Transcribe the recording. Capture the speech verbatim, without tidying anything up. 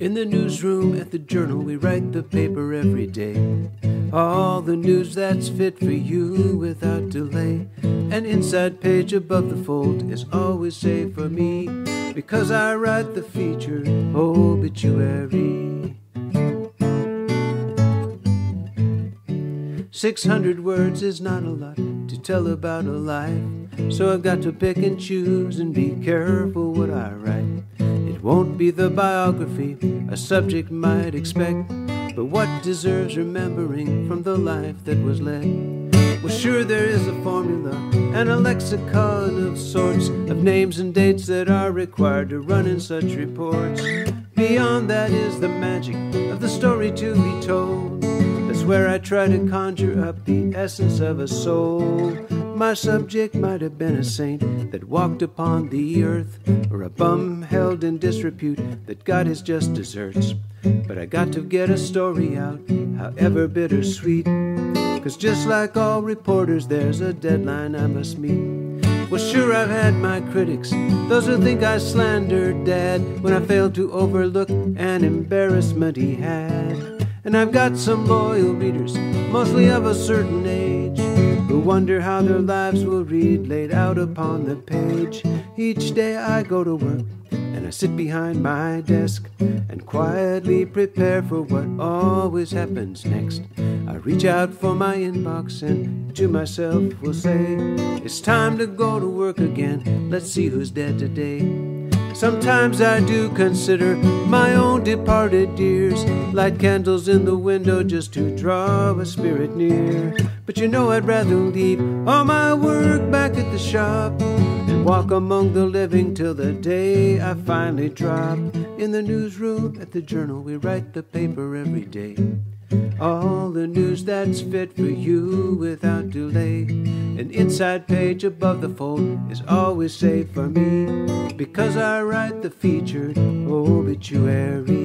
In the newsroom at the Journal, we write the paper every day. All the news that's fit for you without delay. An inside page above the fold is always safe for me, because I write the featured obituary. Six hundred words is not a lot to tell about a life, so I've got to pick and choose and be careful what I write. It won't be the biography a subject might expect, but what deserves remembering from the life that was led. Well, sure, there is a formula and a lexicon of sorts of names and dates that are required to run in such reports. Beyond that is the magic of the story to be told. That's where I try to conjure up the essence of a soul. My subject might have been a saint that walked upon the earth, or a bum held in disrepute that got his just desserts. But I got to get a story out, however bittersweet, 'cause just like all reporters, there's a deadline I must meet. Well, sure, I've had my critics, those who think I slandered Dad when I failed to overlook an embarrassment he had. And I've got some loyal readers, mostly of a certain age, who wonder how their lives will read laid out upon the page. Each day I go to work and I sit behind my desk and quietly prepare for what always happens next. I reach out for my inbox and to myself will say, it's time to go to work again, let's see who's dead today. Sometimes I do consider my own departed dears, light candles in the window just to draw a spirit near. But you know I'd rather leave all my work back at the shop and walk among the living till the day I finally drop. In the newsroom at the Journal, we write the paper every day. All the news that's fit for you without delay. An inside page above the fold is always safe for me, because I write the featured obituary.